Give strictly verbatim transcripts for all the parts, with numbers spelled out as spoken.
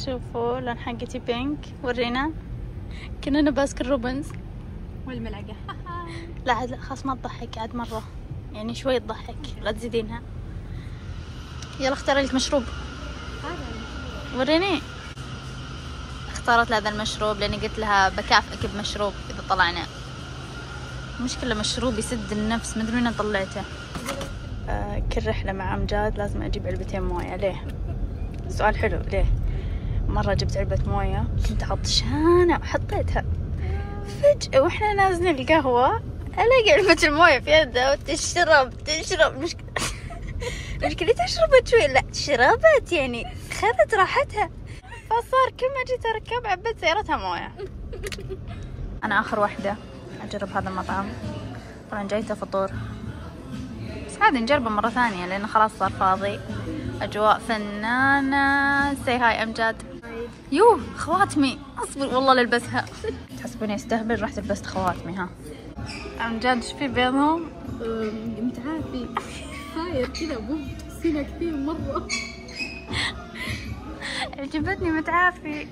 شوفوا لون حقتي بينك. ورينا كنا نباسكن روبنز والملعقة. لا عاد لا خلاص ما تضحك عاد مرة، يعني شوي تضحك لا تزيدينها. يلا اختاري لك مشروب. وريني. اختارت هذا المشروب لاني قلت لها بكافئك بمشروب اذا طلعنا. مشكلة مشروب يسد النفس، ما ادري وين طلعته. آه كل رحلة مع امجاد لازم اجيب علبتين موية. ليه؟ سؤال حلو. ليه؟ مرة جبت علبة موية كنت عطشانة وحطيتها، فجأة واحنا نازلين القهوة الاقي علبة الموية في يدها وتشرب تشرب. مشكلة مشكلة شربت شوي، لا شربت يعني خذت راحتها، فصار كل ما جيت اركب عبيت سيارتها موية. انا اخر واحدة اجرب هذا المطعم، طبعا جايته فطور بس عادي نجربه مرة ثانية لانه خلاص صار فاضي. اجواء فنانة. سي هاي امجاد. يوه خواتمي اصبر والله للبسها. تحسبوني استهبل رحت لبست خواتمي. ها امجاد ايش في بينهم؟ متعافي صاير كذا بوم تحسينه كثير مرة. عجبتني متعافي.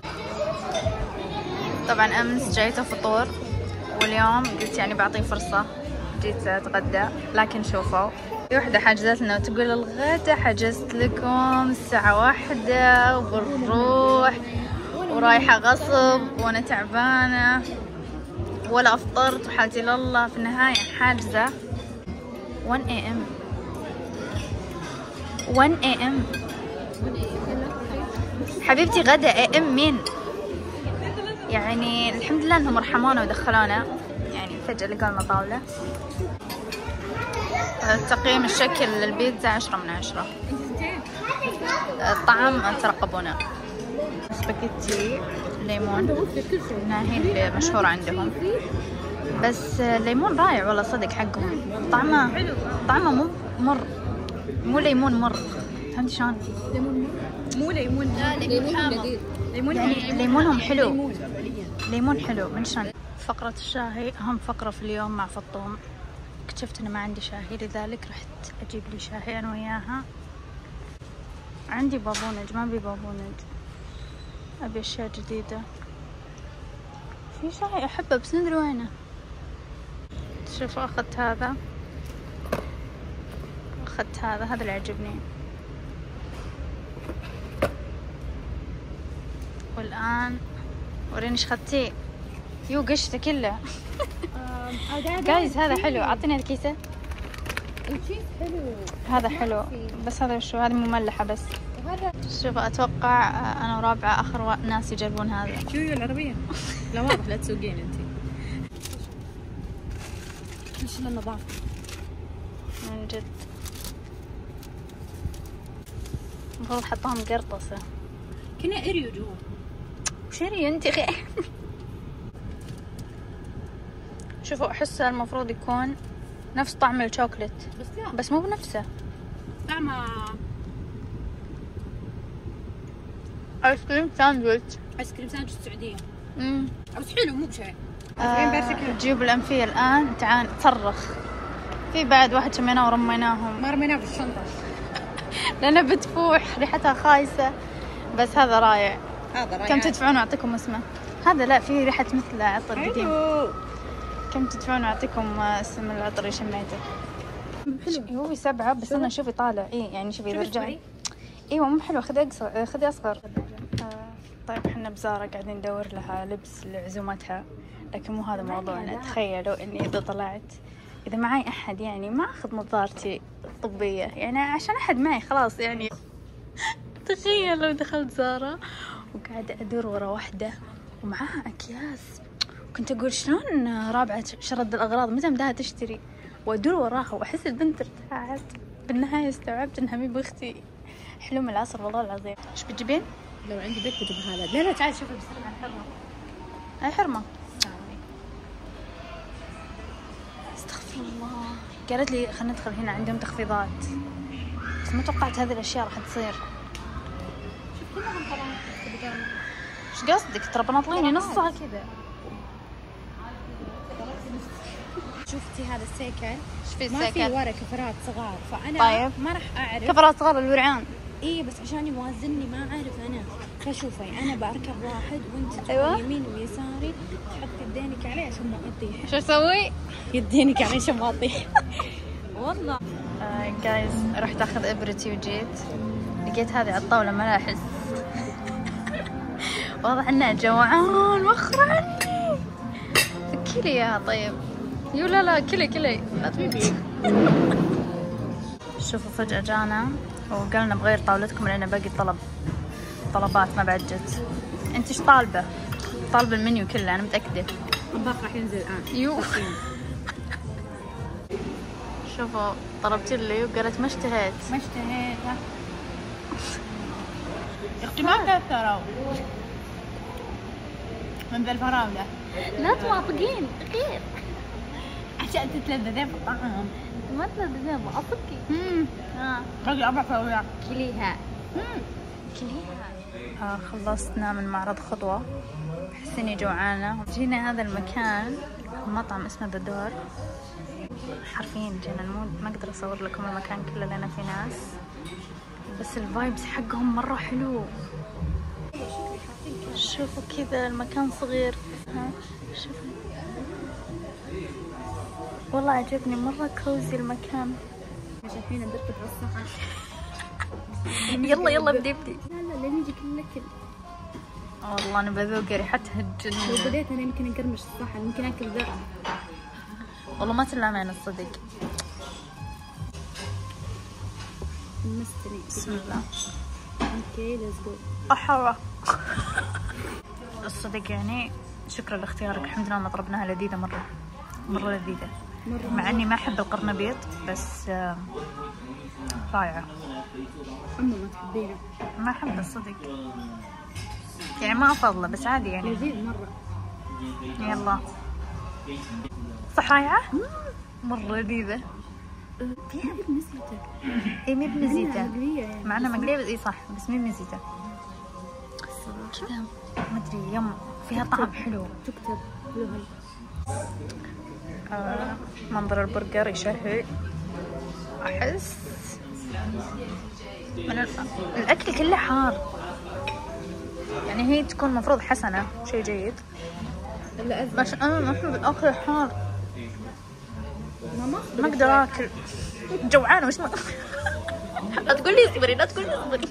طبعا امس جايته فطور واليوم قلت يعني بعطيه فرصة جيت اتغدى، لكن شوفوا في وحدة حجزت لنا وتقول الغدا حجزت لكم الساعة واحدة وبنروح ورايحة غصب وانا تعبانة ولا افطرت وحالتي لله. في النهاية حاجزة واحد إيه إم واحد إيه إم حبيبتي. غدا إيه إم مين يعني؟ الحمد لله انهم رحمونا ودخلونا، يعني فجأة لقوا طاولة. تقييم الشكل للبيتزا عشرة من عشرة. الطعم ترقبونا. سباجيتي ليمون هي اللي مشهورة عندهم، بس الليمون رائع والله صدق حقهم. طعمه طعمه مو مر، مو ليمون مر، فهمت شلون؟ مو ليمون، لا ليمون لذيذ. ليمون يعني ليمونهم حلو، ليمون حلو. من شلون؟ فقرة الشاهي أهم فقرة في اليوم مع فطوم. اكتشفت أنا ما عندي شاهي لذلك رحت أجيب لي شاهي أنا وياها. عندي بابونج ما أبي بابونج، أبي أشياء جديدة. في شاهي أحبه بس ندري وينه. شوفوا أخذت هذا أخذت هذا هذا اللي عجبني. والآن وريني ايش خدتيه. يو قشته كله. جايز هذا حلو، اعطيني الكيسة. الشيز حلو. هذا حلو بس هذا شو؟ هذه مملحة بس. وهذا شوف اتوقع انا ورابعة اخر ناس يجربون هذا. شو العربية؟ لا واضح لا تسوقين انتي. ايش النظافة من جد. المفروض حطها مقرطسة. كنا اريو جوا. وشري انت خي. شوفوا احسه المفروض يكون نفس طعم الشوكولات بس لا بس مو بنفسه. طعمه ايس كريم ساندويتش. ايس كريم ساندويتش السعودية. امم بس حلو مو بشيء. آه جيب الأنفية الآن. تعال تصرخ. في بعد واحد شميناه ورميناهم. ما رميناه في الشنطة لأنه بتفوح ريحتها خايسة، بس هذا رائع. هذا رائع. كم تدفعون أعطيكم اسمه؟ هذا لا فيه ريحة مثل عطر قديم. كم تدفعون أعطيكم اسم العطر اللي شميته؟ حلو. هو سبعة بس أنا شوفي طالع إيه يعني شوفي إذا رجعي. ايوه مو حلو. خذي اقصر خذي اصغر. آه طيب احنا بزارة قاعدين ندور لها لبس لعزومتها، لكن مو هذا موضوعنا. تخيلوا اني اذا طلعت اذا معي احد يعني ما اخذ نظارتي الطبية يعني عشان احد معي خلاص يعني. تخيل لو دخلت زارة وقاعدة ادور ورا واحدة ومعاها اكياس، كنت اقول شلون رابعة شرد الاغراض متى بدها تشتري، وادور وراها واحس البنت ارتاحت. بالنهاية استوعبت انها مي باختي. حلم العصر والله العظيم. ايش بتجيبين؟ لو عندي بيت بجيب هذا. لا لا تعال شوفي بسرعة على الحرمة. هاي حرمة. استغفر الله. قالت لي خلينا ندخل هنا عندهم تخفيضات، بس ما توقعت هذه الاشياء راح تصير. شوف كلهم طبعا. ايش قصدك؟ ترى بناطليني نصها كذا. شفتي هذا السيكل؟ ايش في ما في السيكل؟ ورا كفرات صغار، فانا طيب. ما راح اعرف كفرات صغار الورعان. ايه بس عشان يوازنني ما اعرف انا. فشوفي انا بركب واحد وانت أيوة. يمين ويساري، تحط يدينك عليه عشان ما اطيح. شو اسوي؟ يدينك عليه عشان ما اطيح. والله جايز uh, رحت اخذ ابرتي وجيت لقيت هذه على الطاوله ملاحس. واضح انه جوعان وخر عني. كلي يا طيب. يو لا لا كلي كلي لا تموت. شوفوا فجأة جانا وقالنا بغير طاولتكم لأن باقي طلب طلبات ما بعد جت. انت ايش طالبة؟ طالبة المنيو كله انا متأكدة. الطباخ راح ينزل الان. يو. شوفوا طلبت لي وقالت ما اشتهيت. ما اشتهيت. يا اختي ما كثروا من ذا الفراولة. لا توافقين غير عشان تتلذذين بالطعام. ما تلذذين بأصكي. امم ها باقي اربع فراولات. كليها. امم كليها. آه خلصنا من معرض خطوة. أحس إني جوعانة. جينا هذا المكان مطعم اسمه ذا دور. حرفيا جينا المود ما أقدر أصور لكم المكان كله لأن في ناس، بس الفايبس حقهم مرة حلو. شوفوا كذا المكان صغير. ها شوفوا والله عجبني مرة كوزي المكان. مش الحين ندربك على الصحن. يلا يلا بدي بدي. لا لا لا نجي كلنا كل. والله أنا بذوق ريحتها لو تجنن. بديت انا يمكن اقرمش الصحن، يمكن اكل ذا. والله ما تلامين الصدق. مستني. بسم الله. اوكي ليتس جو. أحرى. الصدق يعني شكرا لاختيارك. الحمد لله ان طلبناها لذيذة مرة مرة لذيذة. مرة مع اني ما احب القرنبيط بس آه، رائعة. أما ما تحبينه. ما احب الصدق يعني ما افضله بس عادي يعني. لذيذ مرة. يلا صح رائعة مرة لذيذة. فيها بمزيته. اي مي بمزيتة مقلية يعني. مع انها مقلية بس اي صح بس مي بمزيتة كذا ما ادري يم فيها طعم حلو. تكتب لهم. آه منظر البرجر يشهي. احس من ال- الاكل كله حار يعني هي تكون مفروض حسنة شيء جيد لا أزمة. بس انا ما احب الاكل حار. ماما ما اقدر اكل جوعانة وش ما لا تقول لي اصبري لا تقول لي اصبري.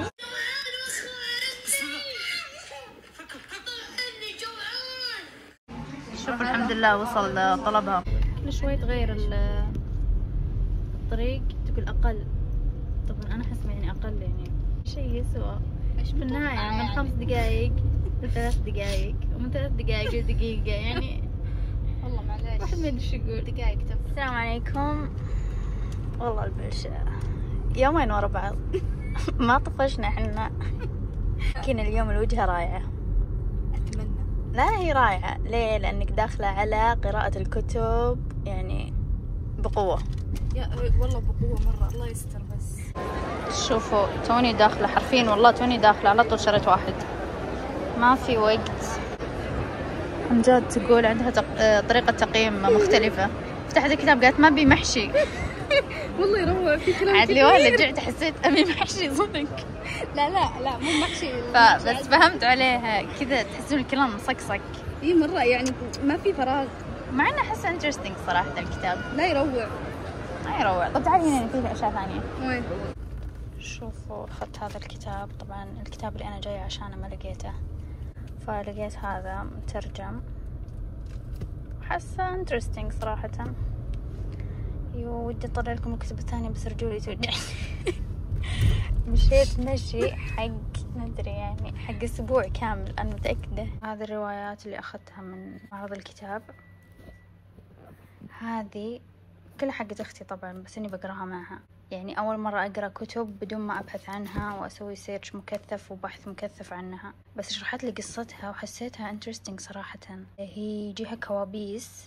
شوف الحمد لله وصل طلبها. كل شوي تغير ال- الطريق تقول اقل. طبعا انا حسب يعني اقل يعني شيء يسوى. في النهاية من خمس دقايق لثلاث دقايق ومن ثلاث دقايق لدقيقة يعني والله معليش. واحد ما ادري شو يقول. دقايق تف. السلام عليكم. والله البشا يومين ورا بعض ما طفشنا احنا. لكن اليوم الوجهة رايعة. اتمنى. لا هي رايعة ليه؟ لأنك داخلة على قراءة الكتب يعني بقوة. يا والله بقوة مرة الله يستر بس. شوفوا توني داخلة حرفيا والله توني داخلة على طول شريت واحد ما في وقت. عن جد تقول عندها تق... طريقة تقييم مختلفة. فتحت الكتاب قالت ما بي محشي. والله يروع في كلام عاد لي ولا رجعت حسيت أبي محشي صدق. لا لا لا مو محشي. فبس فهمت عليها كذا تحسون الكلام مصقصق. اي مرة يعني ما في فراغ. مع انه احس انترستنج صراحة الكتاب لا يروع. ما يروع. طب تعالي هنا في اشياء ثانية. وين؟ شوفوا اخذت هذا الكتاب. طبعا الكتاب اللي انا جاية عشانه ما لقيته فلقيت هذا مترجم. حاسة انترستنج صراحة. يو ودي اطلع لكم الكتب الثانية بس رجولي توجعني. مشيت مشي حق ندري يعني حق اسبوع كامل انا متأكدة. هذه الروايات اللي اخذتها من معرض الكتاب هذه كلها حقت اختي طبعا بس اني بقراها معها. يعني اول مرة اقرا كتب بدون ما ابحث عنها واسوي سيرش مكثف وبحث مكثف عنها. بس شرحت لي قصتها وحسيتها انترستنج صراحة. هي يجيها كوابيس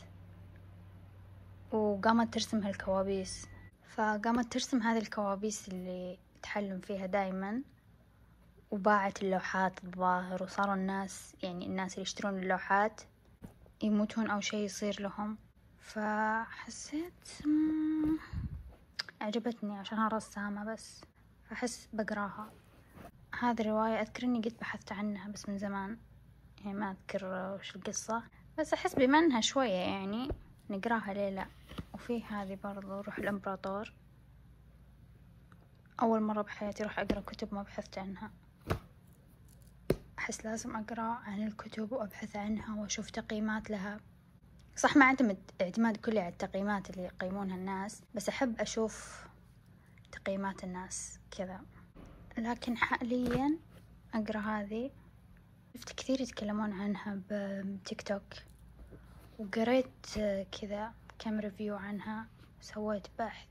وقامت ترسم هالكوابيس. فقامت ترسم هذه الكوابيس اللي تحلم فيها دايما وباعت اللوحات الظاهر. وصاروا الناس يعني الناس اللي يشترون اللوحات يموتون او شيء يصير لهم فحسيت مم، عجبتني عشانها رسامة بس، فأحس بقراها. هذه الرواية أذكر إني قد بحثت عنها بس من زمان، يعني ما أذكر وش القصة، بس أحس بما إنها شوية يعني نقراها ليه لا. وفي هذه برضو روح الإمبراطور، أول مرة بحياتي روح أقرأ كتب ما بحثت عنها. أحس لازم أقرأ عن الكتب وأبحث عنها وأشوف تقييمات لها. صح ما أعتمد اعتماد كلي على التقييمات اللي يقيمونها الناس، بس أحب أشوف تقييمات الناس كذا. لكن حاليا أقرأ هذه، شفت كثير يتكلمون عنها بتيك توك، وقريت كذا كم ريفيو عنها، سويت بحث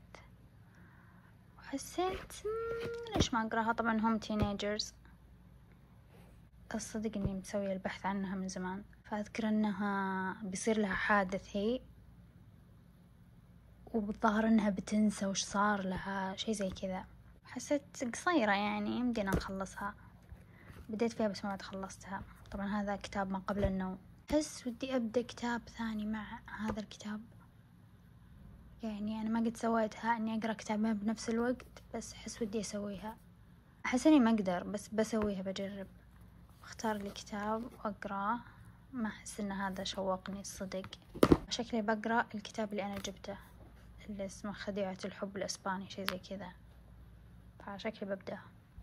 وحسيت ليش ما أقرأها. طبعا هم تينيجرز، أصدق إني مسوية البحث عنها من زمان، فأذكر أنها بيصير لها حادث هي، وبالظاهر أنها بتنسى وش صار لها، شي زي كذا. حسيت قصيرة يعني يمدينا نخلصها، بديت فيها بس ما بعد خلصتها. طبعا هذا كتاب ما قبل النوم. أحس ودي أبدأ كتاب ثاني مع هذا الكتاب، يعني أنا ما قد سويتها إني أقرأ كتابين بنفس الوقت، بس أحس ودي أسويها. أحس إني ما أقدر بس بسويها، بجرب اختار لي كتاب وأقرأه. ما أحس إن هذا شوقني الصدق. شكلي بقرأ الكتاب اللي أنا جبته اللي اسمه خديعة الحب الإسباني، شي زي كذا، فشكلي ببدأ.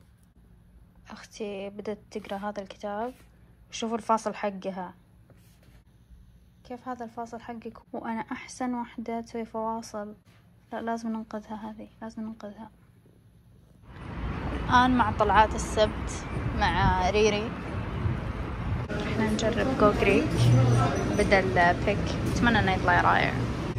أختي بدأت تقرأ هذا الكتاب، شوفوا الفاصل حقها كيف، هذا الفاصل حقك وأنا أحسن وحدة تسوي فواصل. لا لازم ننقذها، هذه لازم ننقذها. الآن مع طلعات السبت مع ريري، احنا نجرب جو جريك بدل بيك، أتمنى انه يطلع رائع.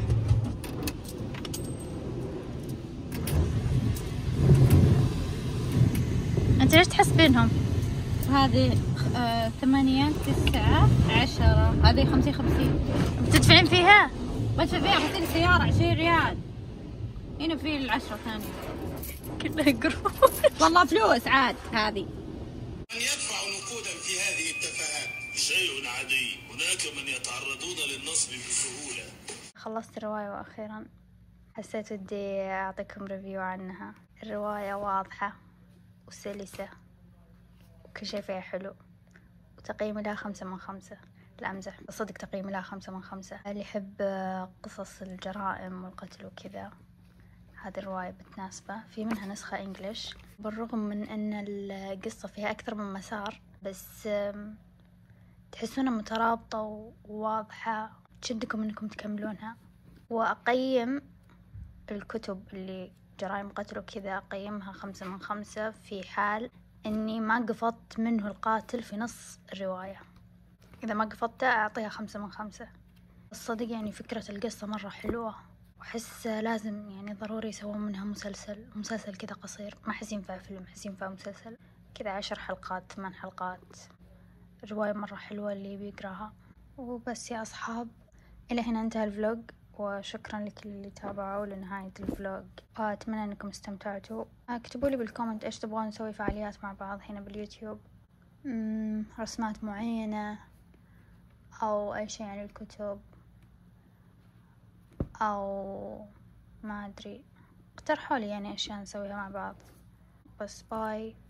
انت ليش تحسبينهم؟ هذه آه، ثمانية تسعة عشرة، هذه خمسين خمسين. بتدفعين فيها؟ بدفع فيها خمسين سيارة عشرين ريال. هنا في العشرة ثانية كلها قروش والله فلوس عاد. هذه من يدفع نقودا في هذه التفاهات شيء عادي، هناك من يتعرضون للنصب بسهولة. خلصت الرواية وأخيرا حسيت ودي أعطيكم ريفيو عنها. الرواية واضحة وسلسة وكل شيء فيها حلو، وتقييمي لها خمسة من خمسة. لا أمزح، صدق تقييمي لها خمسة من خمسة. اللي يحب قصص الجرائم والقتل وكذا هذه الرواية بتناسبه. في منها نسخة إنجليش، بالرغم من أن القصة فيها أكثر من مسار، بس تحسونها مترابطة وواضحة، تشدكم أنكم تكملونها. وأقيم الكتب اللي جرائم قتل وكذا أقيمها خمسة من خمسة في حال أني ما قفضت منه القاتل في نص الرواية. إذا ما قفضته أعطيها خمسة من خمسة. الصدق يعني فكرة القصة مرة حلوة، وأحس لازم يعني ضروري يسوون منها مسلسل مسلسل كذا قصير، ما أحس ينفع فيلم، أحس ينفع مسلسل كذا عشر حلقات ثمان حلقات. رواية مرة حلوة اللي بيقراها. وبس يا أصحاب، إلى هنا انتهى الفلوج، وشكرا لكل اللي تابعوا لنهاية الفلوج، وأتمنى أنكم استمتعتوا. اكتبوا لي بالكومنت إيش تبغون نسوي فعاليات مع بعض هنا باليوتيوب، رسمات معينة أو أي شيء عن الكتب، أو ما أدري، اقترحوا لي يعني أشياء نسويها مع بعض. بس باي.